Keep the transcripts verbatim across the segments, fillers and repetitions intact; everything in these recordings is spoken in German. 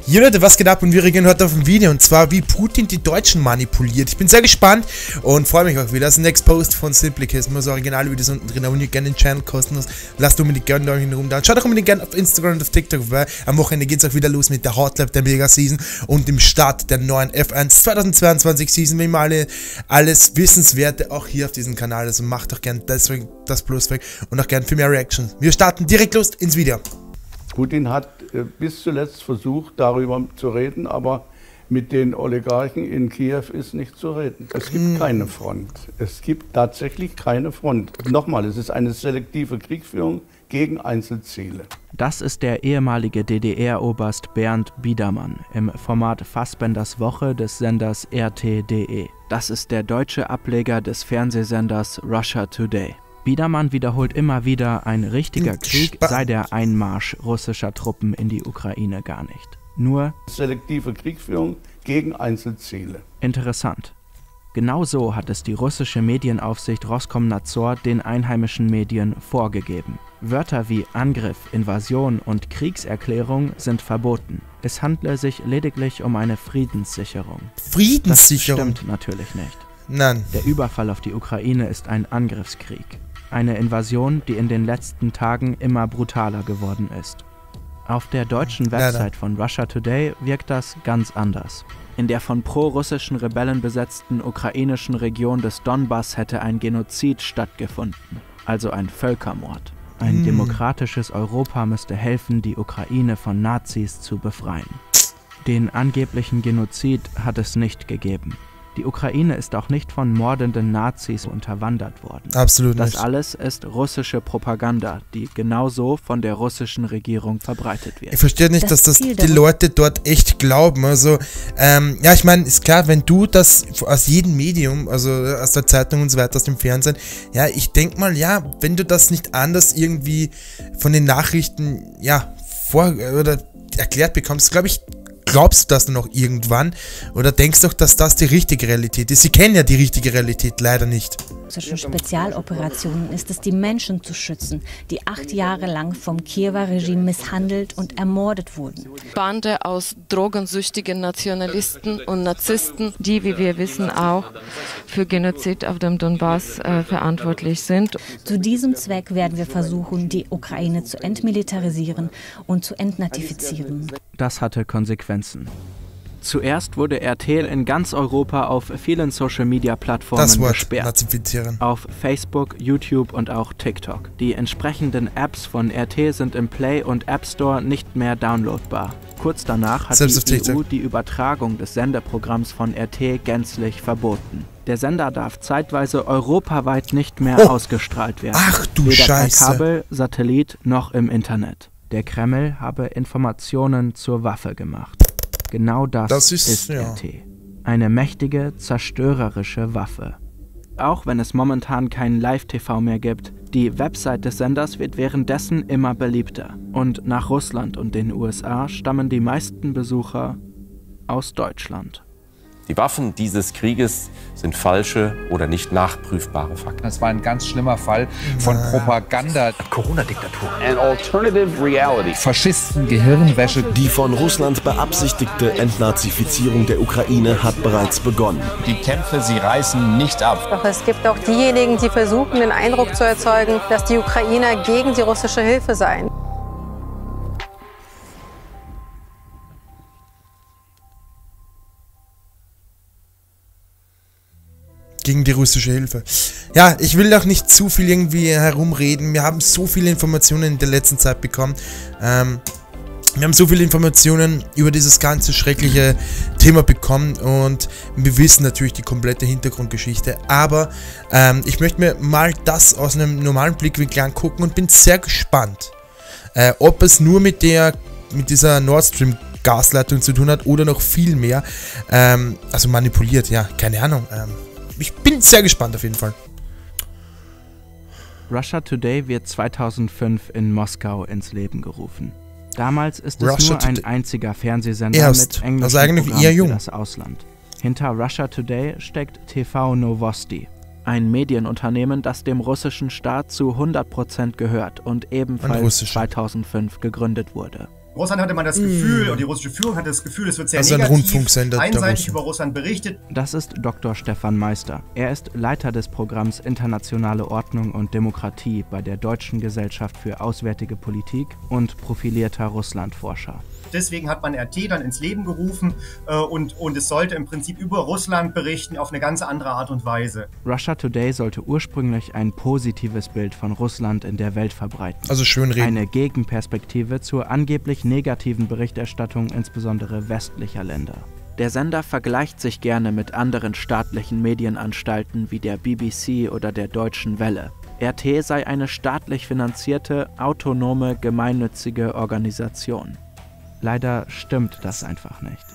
Hier Leute, was geht ab und wir reagieren heute auf ein Video und zwar wie Putin die Deutschen manipuliert. Ich bin sehr gespannt und freue mich auch wieder. Das ist ein Next Post von Simplicast. Das originale Videos unten drin. Abonniert gerne den Channel kostenlos. Lasst unbedingt gerne einen Daumen rum da. Schaut auch unbedingt gerne auf Instagram und auf TikTok vorbei. Am Wochenende geht es auch wieder los mit der Hotlap der Mega Season und dem Start der neuen F eins zweitausendzweiundzwanzig Season. Wir mal alle alles Wissenswerte auch hier auf diesem Kanal. Also macht doch gerne das, das Plus weg und auch gerne für mehr Reactions. Wir starten direkt los ins Video. Putin hat äh, bis zuletzt versucht, darüber zu reden, aber mit den Oligarchen in Kiew ist nicht zu reden. Es gibt mm. keine Front. Es gibt tatsächlich keine Front. Nochmal, es ist eine selektive Kriegführung gegen Einzelziele. Das ist der ehemalige D D R-Oberst Bernd Biedermann im Format Fassbenders Woche des Senders R T punkt D E. Das ist der deutsche Ableger des Fernsehsenders Russia Today. Biedermann wiederholt immer wieder, ein richtiger Krieg sei der Einmarsch russischer Truppen in die Ukraine gar nicht. Nur selektive Kriegführung gegen Einzelziele. Interessant. Genau so hat es die russische Medienaufsicht Roskomnadzor den einheimischen Medien vorgegeben. Wörter wie Angriff, Invasion und Kriegserklärung sind verboten. Es handle sich lediglich um eine Friedenssicherung. Friedenssicherung? Das stimmt natürlich nicht. Nein. Der Überfall auf die Ukraine ist ein Angriffskrieg. Eine Invasion, die in den letzten Tagen immer brutaler geworden ist. Auf der deutschen Website von Russia Today wirkt das ganz anders. In der von pro-russischen Rebellen besetzten ukrainischen Region des Donbass hätte ein Genozid stattgefunden, also ein Völkermord. Ein mm. demokratisches Europa müsste helfen, die Ukraine von Nazis zu befreien. Den angeblichen Genozid hat es nicht gegeben. Die Ukraine ist auch nicht von mordenden Nazis unterwandert worden. Absolut das nicht. Das alles ist russische Propaganda, die genauso von der russischen Regierung verbreitet wird. Ich verstehe nicht, das dass das die Leute dort echt glauben. Also, ähm, ja, ich meine, ist klar, wenn du das aus jedem Medium, also aus der Zeitung und so weiter, aus dem Fernsehen, ja, ich denke mal, ja, wenn du das nicht anders irgendwie von den Nachrichten, ja, vor oder erklärt bekommst, glaube ich, glaubst du das dann noch irgendwann? Oder denkst du, dass das die richtige Realität ist? Sie kennen ja die richtige Realität leider nicht. Zwischen Spezialoperationen ist es, die Menschen zu schützen, die acht Jahre lang vom Kiewer Regime misshandelt und ermordet wurden. Bande aus drogensüchtigen Nationalisten und Narzissten, die, wie wir wissen, auch für Genozid auf dem Donbass äh, verantwortlich sind. Zu diesem Zweck werden wir versuchen, die Ukraine zu entmilitarisieren und zu entnazifizieren. Das hatte Konsequenzen. Zuerst wurde R T L in ganz Europa auf vielen Social-Media-Plattformen gesperrt. Nazifizieren. Auf Facebook, YouTube und auch TikTok. Die entsprechenden Apps von R T L sind im Play- und App Store nicht mehr downloadbar. Kurz danach hat Selbst die E U die Übertragung des Sendeprogramms von R T L gänzlich verboten. Der Sender darf zeitweise europaweit nicht mehr oh. ausgestrahlt werden. Ach du Weder Scheiße. per Kabel, Satellit noch im Internet. Der Kreml habe Informationen zur Waffe gemacht. Genau das, das ist, ist ja. R T. Eine mächtige, zerstörerische Waffe. Auch wenn es momentan keinen Live-T V mehr gibt, die Website des Senders wird währenddessen immer beliebter. Und nach Russland und den U S A stammen die meisten Besucher aus Deutschland. Die Waffen dieses Krieges sind falsche oder nicht nachprüfbare Fakten. Das war ein ganz schlimmer Fall von Propaganda. Corona-Diktatur. An alternative reality. Faschisten, Gehirnwäsche. Die von Russland beabsichtigte Entnazifizierung der Ukraine hat bereits begonnen. Die Kämpfe, sie reißen nicht ab. Doch es gibt auch diejenigen, die versuchen, den Eindruck zu erzeugen, dass die Ukrainer gegen die russische Hilfe seien. Gegen die russische Hilfe. Ja, ich will auch nicht zu viel irgendwie herumreden. Wir haben so viele Informationen in der letzten Zeit bekommen. Ähm, wir haben so viele Informationen über dieses ganze schreckliche Thema bekommen und wir wissen natürlich die komplette Hintergrundgeschichte. Aber ähm, ich möchte mir mal das aus einem normalen Blickwinkel angucken und bin sehr gespannt, äh, ob es nur mit der, mit dieser Nord Stream Gasleitung zu tun hat oder noch viel mehr. Ähm, also manipuliert, ja, keine Ahnung. Ähm, Ich bin sehr gespannt auf jeden Fall. Russia Today wird zweitausendfünf in Moskau ins Leben gerufen. Damals ist es Russia nur ein Today. einziger Fernsehsender Erst. mit englischem Also eigentlich Programm eher für jung. das Ausland. Hinter Russia Today steckt T V Novosti, ein Medienunternehmen, das dem russischen Staat zu hundert Prozent gehört und ebenfalls zweitausendfünf gegründet wurde. Russland hatte man das Gefühl, und die russische Führung hatte das Gefühl, es wird sehr also negativ, ein Rundfunksender einseitig über Russland berichtet. Das ist Doktor Stefan Meister. Er ist Leiter des Programms Internationale Ordnung und Demokratie bei der Deutschen Gesellschaft für Auswärtige Politik und profilierter Russlandforscher. Deswegen hat man R T dann ins Leben gerufen äh, und, und es sollte im Prinzip über Russland berichten auf eine ganz andere Art und Weise. Russia Today sollte ursprünglich ein positives Bild von Russland in der Welt verbreiten. Also schön reden. Eine Gegenperspektive zur angeblich negativen Berichterstattung insbesondere westlicher Länder. Der Sender vergleicht sich gerne mit anderen staatlichen Medienanstalten wie der B B C oder der Deutschen Welle. R T sei eine staatlich finanzierte, autonome, gemeinnützige Organisation. Leider stimmt das einfach nicht.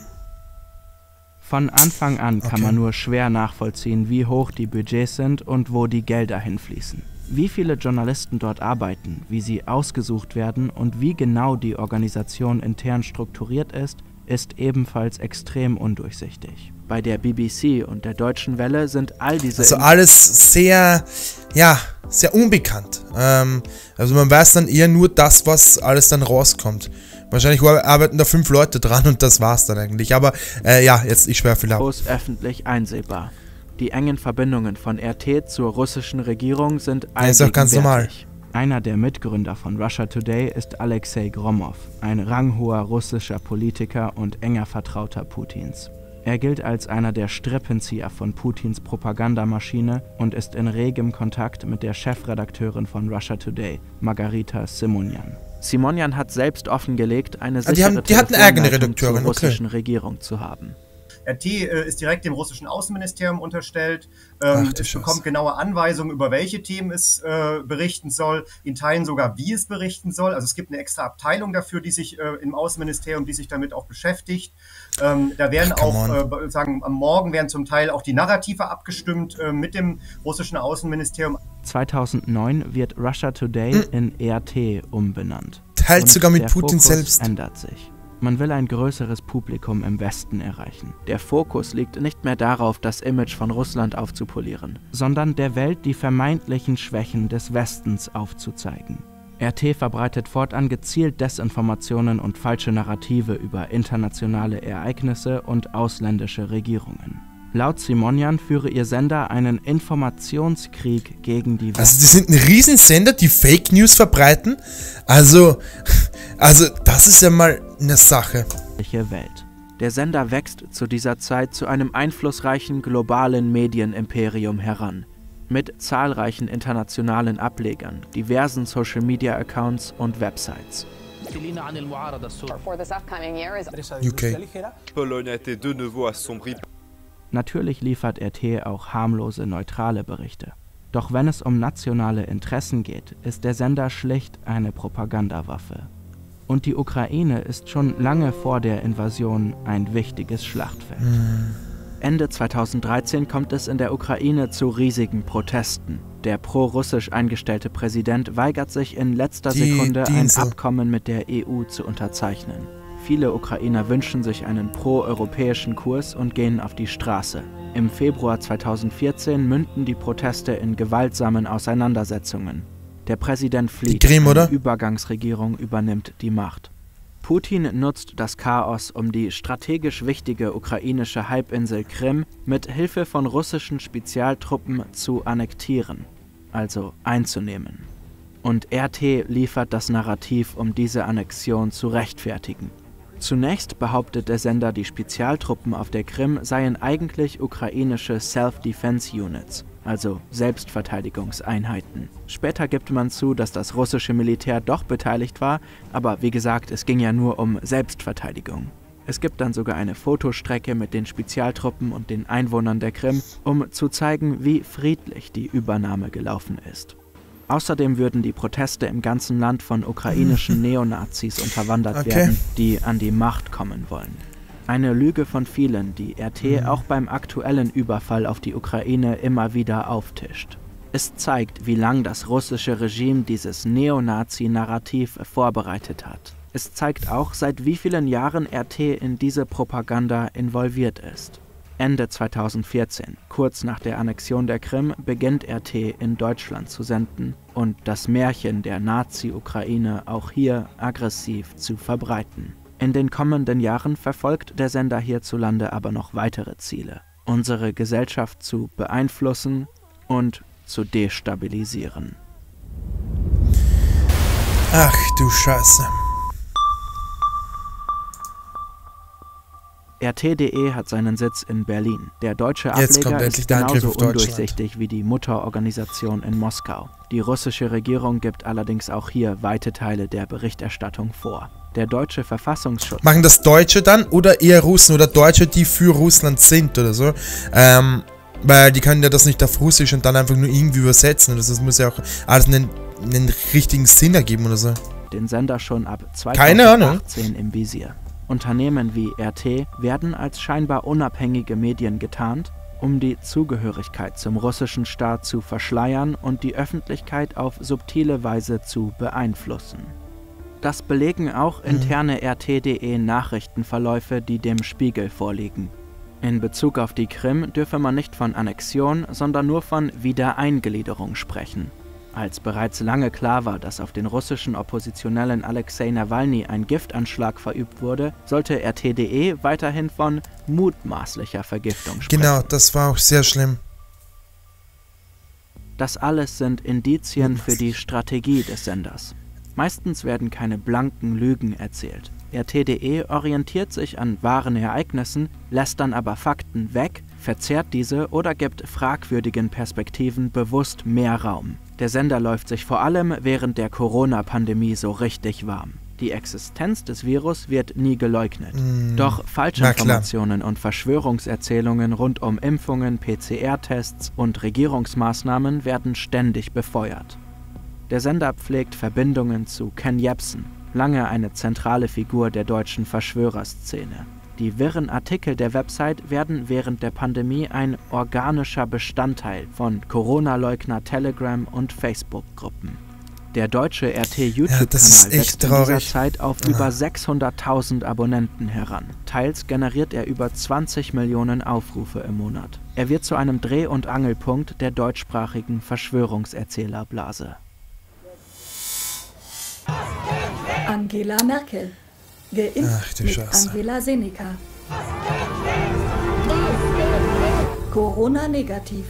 Von Anfang an kann okay. man nur schwer nachvollziehen, wie hoch die Budgets sind und wo die Gelder hinfließen. Wie viele Journalisten dort arbeiten, wie sie ausgesucht werden und wie genau die Organisation intern strukturiert ist, ist ebenfalls extrem undurchsichtig. Bei der B B C und der Deutschen Welle sind all diese... Also alles sehr, ja, sehr unbekannt. Ähm, also man weiß dann eher nur das, was alles dann rauskommt. Wahrscheinlich arbeiten da fünf Leute dran und das war's dann eigentlich. Aber äh, ja, jetzt ich schwör viel ab. Öffentlich einsehbar. Die engen Verbindungen von R T zur russischen Regierung sind allgegenwärtig. Ja, ist auch ganz normal. Einer der Mitgründer von Russia Today ist Alexei Gromov, ein ranghoher russischer Politiker und enger Vertrauter Putins. Er gilt als einer der Strippenzieher von Putins Propagandamaschine und ist in regem Kontakt mit der Chefredakteurin von Russia Today, Margarita Simonyan. Simonyan hat selbst offengelegt, eine sichere ah, die haben, die hatten eigene Redakteurin, zur russischen okay. Regierung zu haben. R T äh, ist direkt dem russischen Außenministerium unterstellt. Ähm, Ach, es bekommt genaue Anweisungen, über welche Themen es äh, berichten soll, in Teilen sogar, wie es berichten soll. Also es gibt eine extra Abteilung dafür, die sich äh, im Außenministerium, die sich damit auch beschäftigt. Ähm, da werden Ach, auch, äh, sagen, am Morgen werden zum Teil auch die Narrative abgestimmt äh, mit dem russischen Außenministerium. zweitausendneun wird Russia Today hm. in R T umbenannt. Teilt sogar mit Putin Fokus selbst. Ändert sich. Man will ein größeres Publikum im Westen erreichen. Der Fokus liegt nicht mehr darauf, das Image von Russland aufzupolieren, sondern der Welt die vermeintlichen Schwächen des Westens aufzuzeigen. R T verbreitet fortan gezielt Desinformationen und falsche Narrative über internationale Ereignisse und ausländische Regierungen. Laut Simonyan führe ihr Sender einen Informationskrieg gegen die Welt. Also die sind ein Riesensender, die Fake News verbreiten? Also, also das ist ja mal eine Sache. Welt. Der Sender wächst zu dieser Zeit zu einem einflussreichen globalen Medienimperium heran. Mit zahlreichen internationalen Ablegern, diversen Social-Media-Accounts und Websites. U K. Natürlich liefert R T auch harmlose, neutrale Berichte. Doch wenn es um nationale Interessen geht, ist der Sender schlicht eine Propagandawaffe. Und die Ukraine ist schon lange vor der Invasion ein wichtiges Schlachtfeld. Mhm. Ende zweitausenddreizehn kommt es in der Ukraine zu riesigen Protesten. Der pro-russisch eingestellte Präsident weigert sich in letzter die Sekunde, Dienste. ein Abkommen mit der E U zu unterzeichnen. Viele Ukrainer wünschen sich einen pro-europäischen Kurs und gehen auf die Straße. Im Februar zweitausendvierzehn münden die Proteste in gewaltsamen Auseinandersetzungen. Der Präsident flieht, die Krim, oder? Eine Übergangsregierung übernimmt die Macht. Putin nutzt das Chaos, um die strategisch wichtige ukrainische Halbinsel Krim mit Hilfe von russischen Spezialtruppen zu annektieren, also einzunehmen. Und R T liefert das Narrativ, um diese Annexion zu rechtfertigen. Zunächst behauptet der Sender, die Spezialtruppen auf der Krim seien eigentlich ukrainische Self-Defense-Units, also Selbstverteidigungseinheiten. Später gibt man zu, dass das russische Militär doch beteiligt war, aber wie gesagt, es ging ja nur um Selbstverteidigung. Es gibt dann sogar eine Fotostrecke mit den Spezialtruppen und den Einwohnern der Krim, um zu zeigen, wie friedlich die Übernahme gelaufen ist. Außerdem würden die Proteste im ganzen Land von ukrainischen Neonazis unterwandert okay. werden, die an die Macht kommen wollen. Eine Lüge von vielen, die R T auch beim aktuellen Überfall auf die Ukraine immer wieder auftischt. Es zeigt, wie lang das russische Regime dieses Neonazi-Narrativ vorbereitet hat. Es zeigt auch, seit wie vielen Jahren R T in diese Propaganda involviert ist. Ende zweitausendvierzehn, kurz nach der Annexion der Krim, beginnt R T in Deutschland zu senden und das Märchen der Nazi-Ukraine auch hier aggressiv zu verbreiten. In den kommenden Jahren verfolgt der Sender hierzulande aber noch weitere Ziele: unsere Gesellschaft zu beeinflussen und zu destabilisieren. Ach du Scheiße. R T punkt de hat seinen Sitz in Berlin. Der deutsche Ableger ist genauso undurchsichtig wie die Mutterorganisation in Moskau. Die russische Regierung gibt allerdings auch hier weite Teile der Berichterstattung vor. Der deutsche Verfassungsschutz... Machen das Deutsche dann oder eher Russen oder Deutsche, die für Russland sind oder so? Ähm, weil die können ja das nicht auf Russisch und dann einfach nur irgendwie übersetzen. Das muss ja auch alles einen, einen richtigen Sinn ergeben oder so. Den Sender schon ab Keine Ahnung. zweitausendachtzehn im Visier. Unternehmen wie R T werden als scheinbar unabhängige Medien getarnt, um die Zugehörigkeit zum russischen Staat zu verschleiern und die Öffentlichkeit auf subtile Weise zu beeinflussen. Das belegen auch interne R T punkt de Nachrichtenverläufe, die dem Spiegel vorliegen. In Bezug auf die Krim dürfe man nicht von Annexion, sondern nur von Wiedereingliederung sprechen. Als bereits lange klar war, dass auf den russischen Oppositionellen Alexei Nawalny ein Giftanschlag verübt wurde, sollte R T punkt de weiterhin von mutmaßlicher Vergiftung sprechen. Genau, das war auch sehr schlimm. Das alles sind Indizien für die Strategie des Senders. Meistens werden keine blanken Lügen erzählt. R T punkt de orientiert sich an wahren Ereignissen, lässt dann aber Fakten weg, verzerrt diese oder gibt fragwürdigen Perspektiven bewusst mehr Raum. Der Sender läuft sich vor allem während der Corona-Pandemie so richtig warm. Die Existenz des Virus wird nie geleugnet. Mm, Doch Falschinformationen und Verschwörungserzählungen rund um Impfungen, P C R-Tests und Regierungsmaßnahmen werden ständig befeuert. Der Sender pflegt Verbindungen zu Ken Jebsen, lange eine zentrale Figur der deutschen Verschwörerszene. Die wirren Artikel der Website werden während der Pandemie ein organischer Bestandteil von Corona-Leugner Telegram- und Facebook-Gruppen. Der deutsche R T-YouTube-Kanal ja, wächst in dieser Zeit auf ja. über sechshunderttausend Abonnenten heran. Teils generiert er über zwanzig Millionen Aufrufe im Monat. Er wird zu einem Dreh- und Angelpunkt der deutschsprachigen Verschwörungserzählerblase. Angela Merkel. Geimpft mit Angela Seneca. Corona negativ.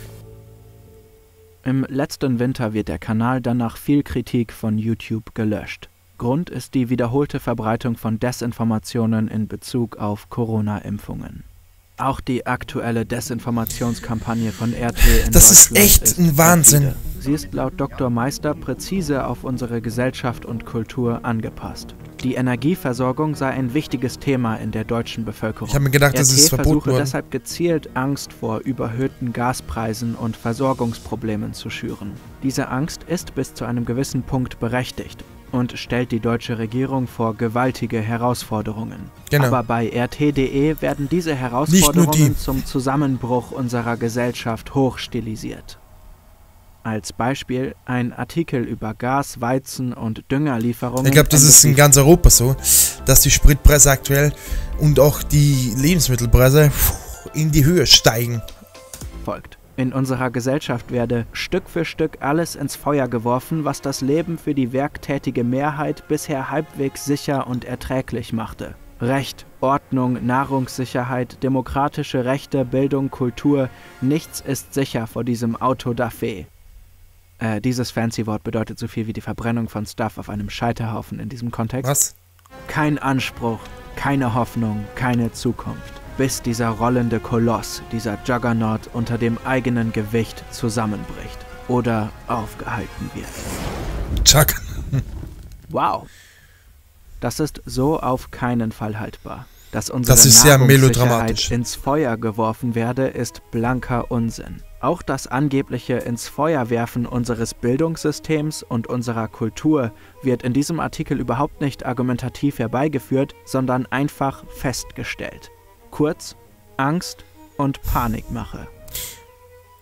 Im letzten Winter wird der Kanal dann nach viel Kritik von YouTube gelöscht. Grund ist die wiederholte Verbreitung von Desinformationen in Bezug auf Corona-Impfungen. Auch die aktuelle Desinformationskampagne von R T in das Deutschland ist echt ist ein Wahnsinn. perfide. Sie ist laut Doktor Meister präzise auf unsere Gesellschaft und Kultur angepasst. Die Energieversorgung sei ein wichtiges Thema in der deutschen Bevölkerung. Ich habe mir gedacht, das ist verboten worden. versuche deshalb gezielt Angst vor überhöhten Gaspreisen und Versorgungsproblemen zu schüren. Diese Angst ist bis zu einem gewissen Punkt berechtigt und stellt die deutsche Regierung vor gewaltige Herausforderungen. Genau. Aber bei R T punkt de werden diese Herausforderungen zum Zusammenbruch unserer Gesellschaft hochstilisiert. Als Beispiel ein Artikel über Gas, Weizen und Düngerlieferungen. Ich glaube, das ist in ganz Europa so, dass die Spritpreise aktuell und auch die Lebensmittelpreise in die Höhe steigen. Folgt. In unserer Gesellschaft werde Stück für Stück alles ins Feuer geworfen, was das Leben für die werktätige Mehrheit bisher halbwegs sicher und erträglich machte. Recht, Ordnung, Nahrungssicherheit, demokratische Rechte, Bildung, Kultur, nichts ist sicher vor diesem Auto-da-Fé. Äh, dieses fancy Wort bedeutet so viel wie die Verbrennung von Stuff auf einem Scheiterhaufen in diesem Kontext. Was? Kein Anspruch, keine Hoffnung, keine Zukunft. Bis dieser rollende Koloss, dieser Juggernaut unter dem eigenen Gewicht zusammenbricht oder aufgehalten wird. Chuck. Wow. Das ist so auf keinen Fall haltbar. Dass unsere das ist sehr Nahrungssicherheit melodramatisch. ins Feuer geworfen werde, ist blanker Unsinn. Auch das angebliche ins Feuer werfen unseres Bildungssystems und unserer Kultur wird in diesem Artikel überhaupt nicht argumentativ herbeigeführt, sondern einfach festgestellt. Kurz, Angst und Panikmache.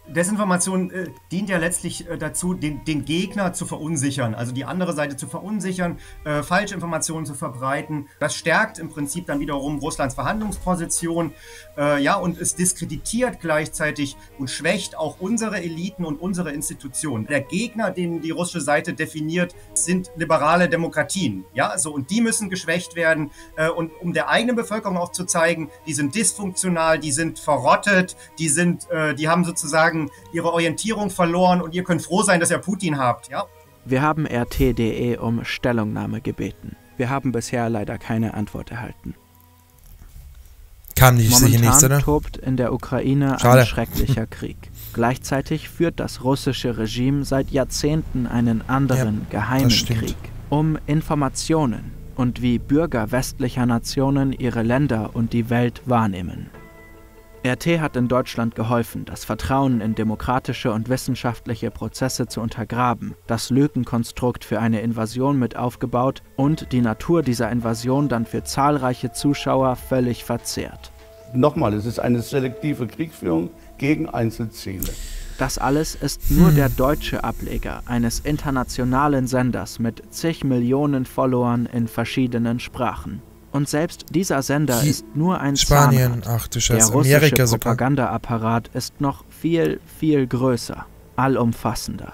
Desinformation äh, dient ja letztlich äh, dazu, den, den Gegner zu verunsichern, also die andere Seite zu verunsichern, äh, Falschinformationen zu verbreiten. Das stärkt im Prinzip dann wiederum Russlands Verhandlungsposition, äh, ja, und es diskreditiert gleichzeitig und schwächt auch unsere Eliten und unsere Institutionen. Der Gegner, den die russische Seite definiert, sind liberale Demokratien, ja, so, und die müssen geschwächt werden, äh, und um der eigenen Bevölkerung auch zu zeigen, die sind dysfunktional, die sind verrottet, die sind, äh, die haben sozusagen ihre Orientierung verloren und ihr könnt froh sein, dass ihr Putin habt, ja? Wir haben R T punkt D E um Stellungnahme gebeten. Wir haben bisher leider keine Antwort erhalten. Kam nicht sicher nichts, oder? Momentan tobt in der Ukraine Schade. ein schrecklicher Krieg. Gleichzeitig führt das russische Regime seit Jahrzehnten einen anderen, Ja, geheimen das stimmt. Krieg. Um Informationen und wie Bürger westlicher Nationen ihre Länder und die Welt wahrnehmen. R T hat in Deutschland geholfen, das Vertrauen in demokratische und wissenschaftliche Prozesse zu untergraben, das Lügenkonstrukt für eine Invasion mit aufgebaut und die Natur dieser Invasion dann für zahlreiche Zuschauer völlig verzerrt. Nochmal, es ist eine selektive Kriegsführung gegen Einzelziele. Das alles ist nur der deutsche Ableger eines internationalen Senders mit zig Millionen Followern in verschiedenen Sprachen. Und selbst dieser Sender Hi- ist nur ein Spanien, Zahnrad. ach du Der Scheiße, russische Amerika sogar. Propagandaapparat ist noch viel, viel größer, allumfassender.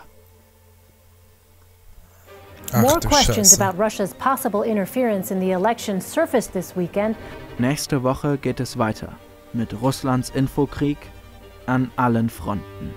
Ach More du questions Scheiße. about Russia's possible interference in the election surfaced this weekend. Nächste Woche geht es weiter mit Russlands Infokrieg an allen Fronten.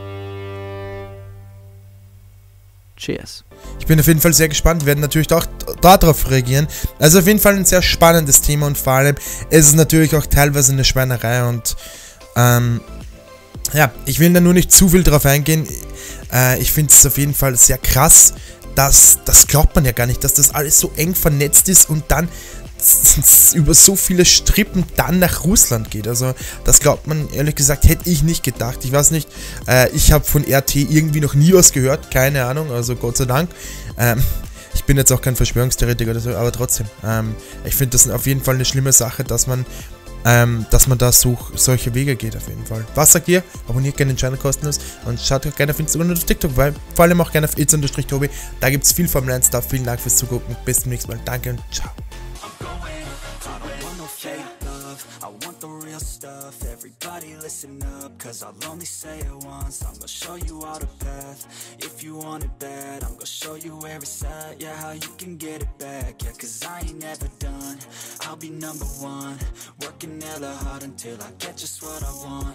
Cheers. Ich bin auf jeden Fall sehr gespannt. Wir werden natürlich auch darauf reagieren. Also auf jeden Fall ein sehr spannendes Thema und vor allem ist es natürlich auch teilweise eine Schweinerei und ähm, ja, ich will da nur nicht zu viel drauf eingehen. Äh, ich finde es auf jeden Fall sehr krass, dass, das glaubt man ja gar nicht, dass das alles so eng vernetzt ist und dann über so viele Strippen dann nach Russland geht. Also das glaubt man, ehrlich gesagt, hätte ich nicht gedacht. Ich weiß nicht, äh, ich habe von R T irgendwie noch nie was gehört, keine Ahnung, also Gott sei Dank. Ähm, ich bin jetzt auch kein Verschwörungstheoretiker oder so, aber trotzdem, ähm, ich finde das auf jeden Fall eine schlimme Sache, dass man ähm, dass man da so, solche Wege geht auf jeden Fall. Was sagt ihr? Abonniert gerne den Channel kostenlos und schaut auch gerne auf Instagram und auf TikTok, weil vor allem auch gerne auf itz-tobi. Da gibt es viel Formel eins Stuff. Vielen Dank fürs Zugucken. Bis zum nächsten Mal. Danke und ciao. Everybody listen up, cause I'll only say it once. I'm gonna show you all the path. If you want it bad, I'm gonna show you every side. Yeah, how you can get it back. Yeah, cause I ain't never done. I'll be number one. Working hella hard until I get just what I want.